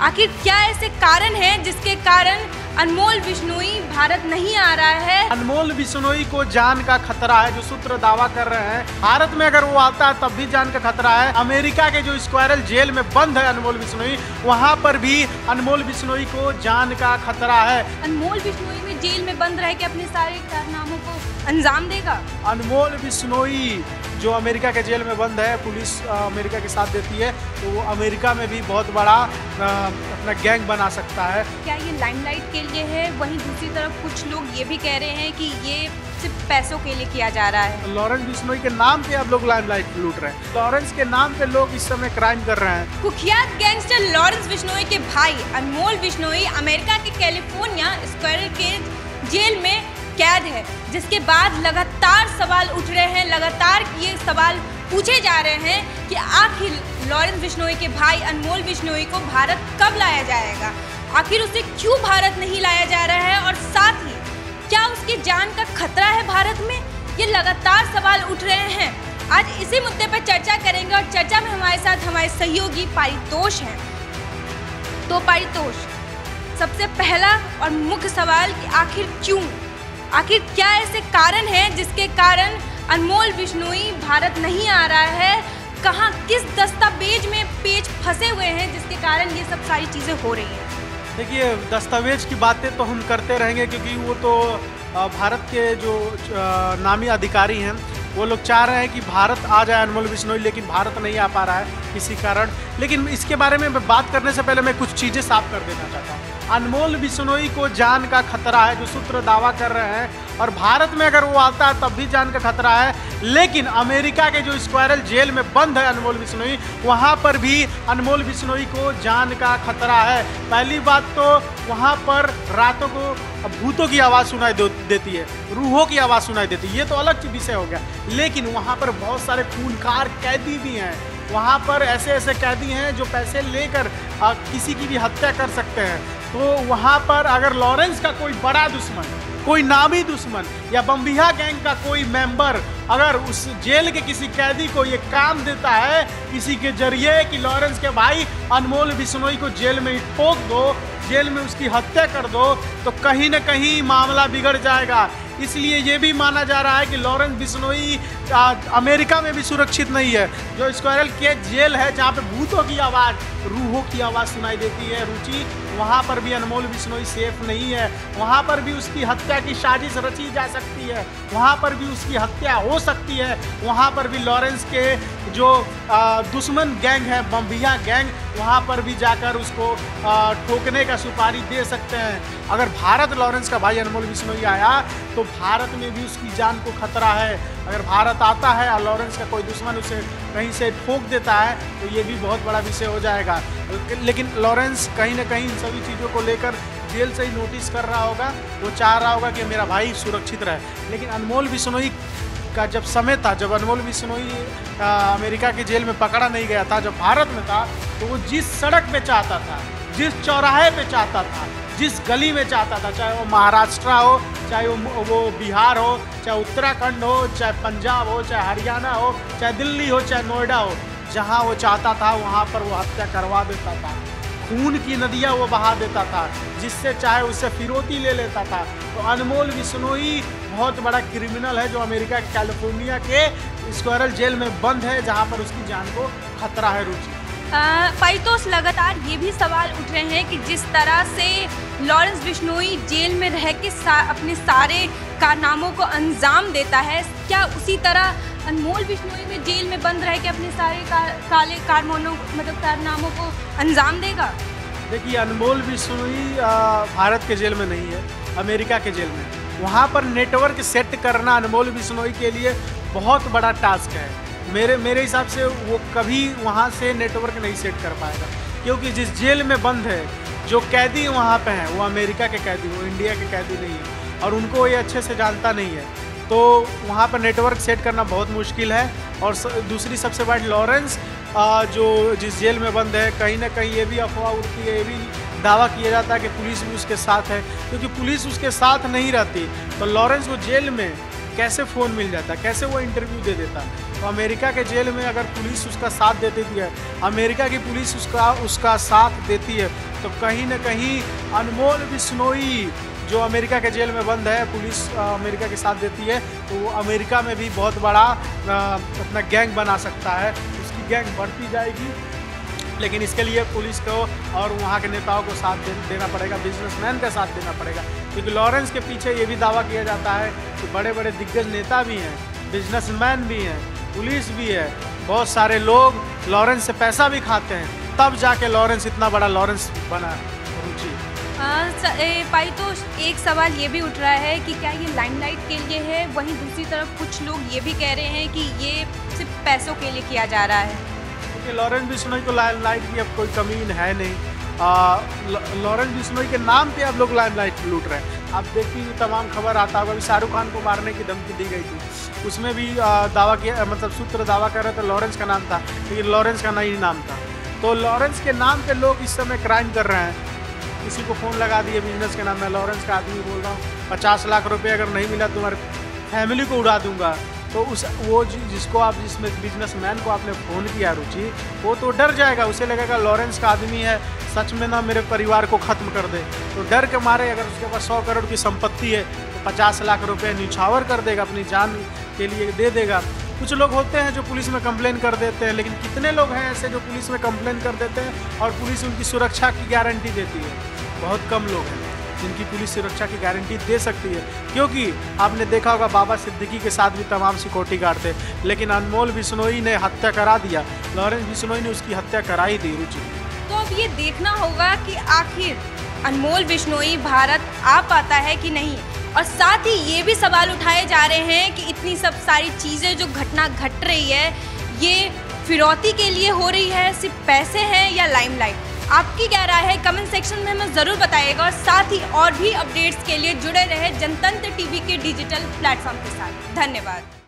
आखिर क्या ऐसे कारण हैं जिसके कारण अनमोल बिश्नोई भारत नहीं आ रहा है? अनमोल बिश्नोई को जान का खतरा है, जो सूत्र दावा कर रहे हैं। भारत में अगर वो आता है तब भी जान का खतरा है। अमेरिका के जो स्क्वायरल जेल में बंद है अनमोल बिश्नोई, वहाँ पर भी अनमोल बिश्नोई को जान का खतरा है। अनमोल बिश्नोई में जेल में बंद रह के अपने सारे कारनामों को अंजाम देगा। अनमोल बिश्नोई जो अमेरिका के जेल में बंद है, पुलिस अमेरिका के साथ देती है, तो वो अमेरिका में भी बहुत बड़ा अपना गैंग बना सकता है। क्या ये लाइमलाइट के लिए है? वहीं दूसरी तरफ कुछ लोग ये भी कह रहे हैं कि ये सिर्फ पैसों के लिए किया जा रहा है। लॉरेंस बिश्नोई के नाम पे अब लोग लाइमलाइट लूट रहे हैं। लॉरेंस के नाम पे लोग इस समय क्राइम कर रहे हैं। कुख्यात गैंगस्टर लॉरेंस बिश्नोई के भाई अनमोल बिश्नोई अमेरिका के कैलिफोर्निया स्क्वायरल के जेल में कैद है, जिसके बाद लगातार सवाल उठ रहे हैं, लगातार ये सवाल पूछे जा रहे हैं कि आखिर लॉरेंस बिश्नोई के भाई अनमोल बिश्नोई को भारत कब लाया जाएगा, आखिर उसे क्यों भारत नहीं लाया जा रहा है, और साथ ही क्या उसकी जान का खतरा है भारत में? ये लगातार सवाल उठ रहे हैं। आज इसी मुद्दे पर चर्चा करेंगे और चर्चा में हमारे साथ हमारे सहयोगी पारितोष हैं। तो पारितोष, सबसे पहला और मुख्य सवाल कि आखिर क्या ऐसे कारण हैं जिसके कारण अनमोल बिश्नोई भारत नहीं आ रहा है? कहाँ किस दस्तावेज में पेच फंसे हुए हैं जिसके कारण ये सब सारी चीज़ें हो रही हैं? देखिए, दस्तावेज की बातें तो हम करते रहेंगे, क्योंकि वो तो भारत के जो नामी अधिकारी हैं वो लोग चाह रहे हैं कि भारत आ जाए अनमोल बिश्नोई, लेकिन भारत नहीं आ पा रहा है किसी कारण। लेकिन इसके बारे में बात करने से पहले मैं कुछ चीज़ें साफ कर देना चाहता हूँ। अनमोल बिश्नोई को जान का खतरा है, जो सूत्र दावा कर रहे हैं, और भारत में अगर वो आता है तब भी जान का खतरा है। लेकिन अमेरिका के जो स्क्वायरल जेल में बंद है अनमोल बिश्नोई, वहाँ पर भी अनमोल बिश्नोई को जान का खतरा है। पहली बात तो वहाँ पर रातों को भूतों की आवाज़ सुनाई देती है, रूहों की आवाज़ सुनाई देती है, ये तो अलग विषय हो गया। लेकिन वहाँ पर बहुत सारे खूनखार कैदी भी हैं। वहाँ पर ऐसे ऐसे कैदी हैं जो पैसे लेकर किसी की भी हत्या कर सकते हैं। तो वहाँ पर अगर लॉरेंस का कोई बड़ा दुश्मन, कोई नामी दुश्मन या बम्बिहा गैंग का कोई मेंबर अगर उस जेल के किसी कैदी को ये काम देता है किसी के जरिए कि लॉरेंस के भाई अनमोल बिश्नोई को जेल में ठोक दो, जेल में उसकी हत्या कर दो, तो कहीं न कहीं मामला बिगड़ जाएगा। इसलिए ये भी माना जा रहा है कि लॉरेंस बिश्नोई अमेरिका में भी सुरक्षित नहीं है। जो स्क्वायरल के जेल है जहाँ पे भूतों की आवाज़, रूहों की आवाज़ सुनाई देती है, रुचि, वहाँ पर भी अनमोल बिश्नोई सेफ नहीं है। वहाँ पर भी उसकी हत्या की साजिश रची जा सकती है, वहाँ पर भी उसकी हत्या हो सकती है। वहाँ पर भी लॉरेंस के जो दुश्मन गैंग है, बम्बिया गैंग, वहाँ पर भी जाकर उसको ठोकने का सुपारी दे सकते हैं। अगर भारत लॉरेंस का भाई अनमोल बिश्नोई आया तो भारत में भी उसकी जान को खतरा है। अगर भारत आता है और लॉरेंस का कोई दुश्मन उसे कहीं से ठोक देता है तो ये भी बहुत बड़ा विषय हो जाएगा। लेकिन लॉरेंस कहीं ना कहीं इन सभी चीज़ों को लेकर जेल से ही नोटिस कर रहा होगा, वो चाह रहा होगा कि मेरा भाई सुरक्षित रहे। लेकिन अनमोल बिश्नोई का जब समय था, जब अनमोल बिश्नोई अमेरिका के जेल में पकड़ा नहीं गया था, जब भारत में था, तो वो जिस सड़क पे चाहता था, जिस चौराहे पे चाहता था, जिस गली में चाहता था, चाहे वो महाराष्ट्र हो, चाहे वो बिहार हो, चाहे उत्तराखंड हो, चाहे पंजाब हो, चाहे हरियाणा हो, चाहे दिल्ली हो, चाहे नोएडा हो, जहाँ वो चाहता था वहाँ पर वो हत्या करवा देता था। खून की नदियाँ वो बहा देता था, जिससे चाहे उससे फिरौती ले लेता था। तो अनमोल बिश्नोई बहुत बड़ा क्रिमिनल है जो अमेरिका के कैलिफोर्निया के स्क्वायरल जेल में बंद है, जहाँ पर उसकी जान को खतरा है। रुचि, पारितोष, लगातार ये भी सवाल उठ रहे हैं कि जिस तरह से लॉरेंस बिश्नोई जेल में रह के अपने सारे कारनामों को अंजाम देता है, क्या उसी तरह अनमोल बिश्नोई में जेल में बंद रह के अपने सारे कारनामों को अंजाम देगा? देखिए, अनमोल बिश्नोई भारत के जेल में नहीं है, अमेरिका के जेल में। वहाँ पर नेटवर्क सेट करना अनमोल बिश्नोई के लिए बहुत बड़ा टास्क है। मेरे हिसाब से वो कभी वहाँ से नेटवर्क नहीं सेट कर पाएगा, क्योंकि जिस जेल में बंद है, जो कैदी वहाँ पे हैं वो अमेरिका के कैदी, वो इंडिया के कैदी नहीं है, और उनको ये अच्छे से जानता नहीं है। तो वहाँ पर नेटवर्क सेट करना बहुत मुश्किल है। और दूसरी सबसे बड़ी, लॉरेंस जो जिस जेल में बंद है, कहीं ना कहीं ये भी अफवाह उड़ती है, ये भी दावा किया जाता है कि पुलिस भी उसके साथ है, क्योंकि पुलिस उसके साथ नहीं रहती तो लॉरेंस को जेल में कैसे फ़ोन मिल जाता, कैसे वो इंटरव्यू दे देता। तो अमेरिका के जेल में अगर पुलिस उसका साथ देती है, अमेरिका की पुलिस उसका साथ देती है, तो कहीं ना कहीं अनमोल बिश्नोई जो अमेरिका के जेल में बंद है, पुलिस अमेरिका के साथ देती है, तो वो अमेरिका में भी बहुत बड़ा अपना गैंग बना सकता है। उसकी गैंग बढ़ती जाएगी, लेकिन इसके लिए पुलिस को और वहाँ के नेताओं को साथ देना पड़ेगा, बिजनेसमैन का साथ देना पड़ेगा। क्योंकि लॉरेंस के पीछे ये भी दावा किया जाता है कि बड़े बड़े दिग्गज नेता भी हैं, बिजनेसमैन भी हैं, पुलिस भी है, बहुत सारे लोग लॉरेंस से पैसा भी खाते हैं, तब जाके लॉरेंस इतना बड़ा लॉरेंस बना। रुचि पाई, तो एक सवाल ये भी उठ रहा है कि क्या ये लाइमलाइट के लिए है, वहीं दूसरी तरफ कुछ लोग ये भी कह रहे हैं कि ये सिर्फ पैसों के लिए किया जा रहा है। क्योंकि लॉरेंस बिश्नोई को लाइमलाइट की अब कोई कमी है नहीं। लॉरेंस बिश्नोई के नाम पे अब लोग लाइमलाइट लूट रहे हैं। आप देखिए तमाम खबर आता होगा, अभी शाहरुख खान को मारने की धमकी दी गई थी, उसमें भी दावा किया, मतलब सूत्र दावा कर रहे थे लॉरेंस का नाम था, लेकिन लॉरेंस का नहीं नाम था। तो लॉरेंस के नाम पे लोग इस समय क्राइम कर रहे हैं। किसी को फ़ोन लगा दिए बिजनेस के नाम में, लॉरेंस का आदमी बोल रहा हूँ 50 लाख रुपए अगर नहीं मिला तुम्हारे फैमिली को उड़ा दूंगा। तो जिसमें बिजनेसमैन को आपने फ़ोन किया रुचि, वो तो डर जाएगा, उसे लगेगा लॉरेंस का आदमी है, सच में ना मेरे परिवार को ख़त्म कर दे। तो डर के मारे अगर उसके पास 100 करोड़ की संपत्ति है तो 50 लाख रुपए न्यौछावर कर देगा, अपनी जान के लिए दे देगा। कुछ लोग होते हैं जो पुलिस में कंप्लेन कर देते हैं, लेकिन कितने लोग हैं ऐसे जो पुलिस में कंप्लेन कर देते हैं और पुलिस उनकी सुरक्षा की गारंटी देती है? बहुत कम लोग हैं जिनकी पुलिस सुरक्षा की गारंटी दे सकती है। क्योंकि आपने देखा होगा बाबा सिद्दीकी के साथ भी तमाम सिक्योरिटी गार्ड थे, लेकिन अनमोल बिश्नोई ने हत्या करा दिया, लॉरेंस बिश्नोई ने उसकी हत्या कराई दी। रुचि, तो अब ये देखना होगा कि आखिर अनमोल बिश्नोई भारत आ पाता है कि नहीं। और साथ ही ये भी सवाल उठाए जा रहे हैं कि इतनी सब सारी चीज़ें जो घटना घट रही है, ये फिरौती के लिए हो रही है, सिर्फ पैसे हैं या लाइमलाइट? आपकी क्या राय है कमेंट सेक्शन में हमें ज़रूर बताइएगा। और साथ ही और भी अपडेट्स के लिए जुड़े रहे जनतंत्र टीवी के डिजिटल प्लेटफॉर्म के साथ। धन्यवाद।